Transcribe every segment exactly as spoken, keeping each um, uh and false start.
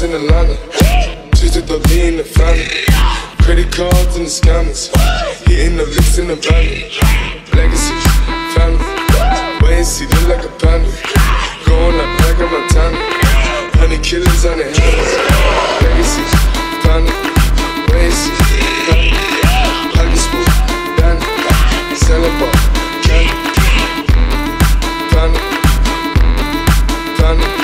broads in Atlanta, just to throw me in the family. Credit cards and the scammers, hitting the licks in the van. Legacy, family, wait and see, look like a panda. Going like back of Montana, honey killers on their hands. Legacy, family, wait and see, family. Pocket smooth, Danny, selling ball, candy. Family, family.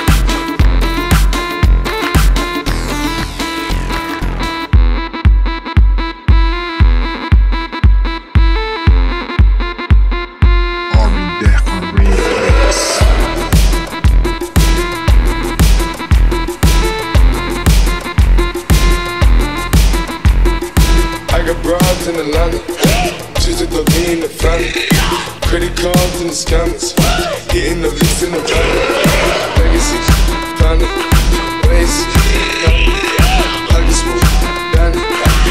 Broads in Atlanta, just to throw me in the family. Credit cards and the scammers, hitting the licks in the van. Legacy, family, ways, pocket smooth, Danny,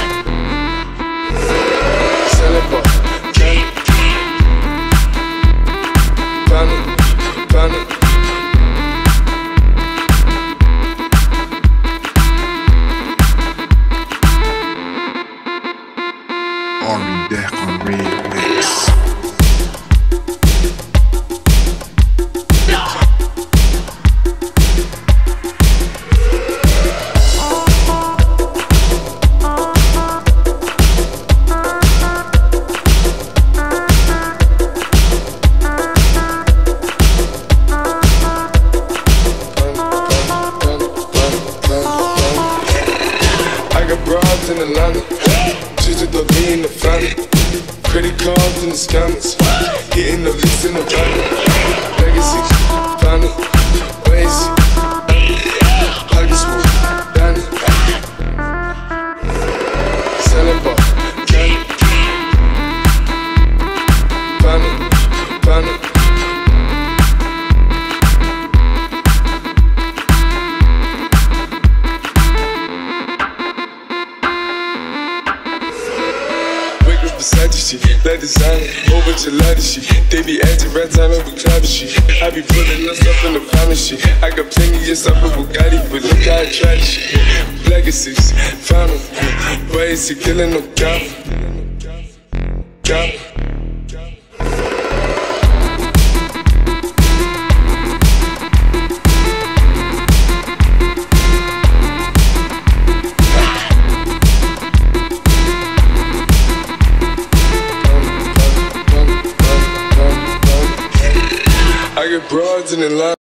selling ball, candy. Family, family. Army Deck on remix. I got broads in Atlanta, just to throw me in the family. Credit cards and the scammers, hitting the licks in the van. Legacy, family, ways, pocket smooth, Danny, selling ball, candy. Family, family. Versace shit, that designer, whole bunch of ladder shit. They be acting right time and we clapping shit. I be putting us up in the family shit. I got plenty of stuff with Bugatti, but look how I try this shit. Legacies, family, ways to killing no cop. Cop. I got broads in Atlanta.